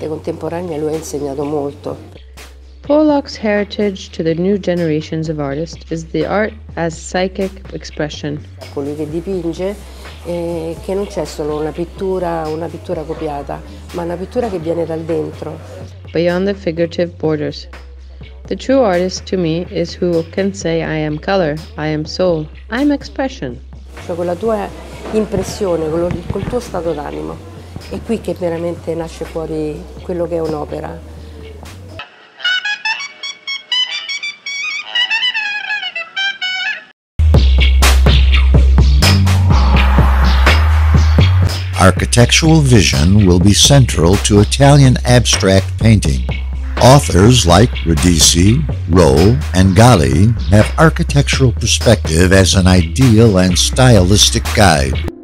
l'arte contemporanea lui ha insegnato molto. Pollock's heritage to the new generations of artists is the art as psychic expression. Colui che dipinge, che non c'è solo una pittura copiata, ma una pittura che viene dal dentro. Beyond the figurative borders. The true artist to me is who can say I am color, I am soul, I am expression. Cioè con la tua impressione, col tuo stato d'animo. È qui che veramente nasce fuori quello che è un'opera. Architectural vision will be central to Italian abstract painting. Authors like Radici, Rowe, and Galli have architectural perspective as an ideal and stylistic guide.